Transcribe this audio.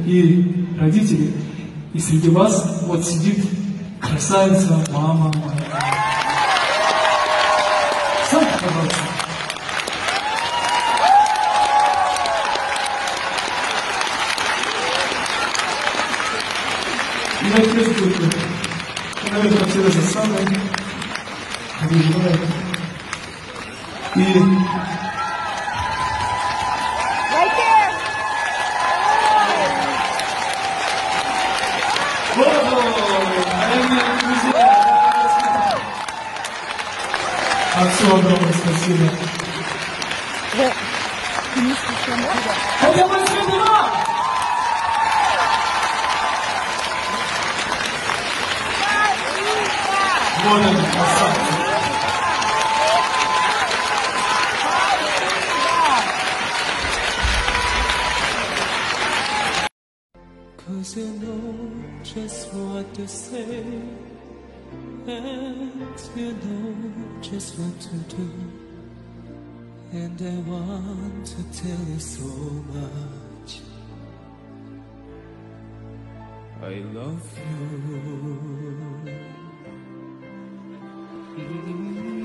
и родители. И среди вас вот сидит красавица, мама моя. Сам, пожалуйста. И отец тут, наверное, все это самое, переживает. И отцу огромное спасибо. Хотя бы сюда! Вот это красавцы. Cause you know just what to say, and you know just what to do, and I want to tell you so much. I love you.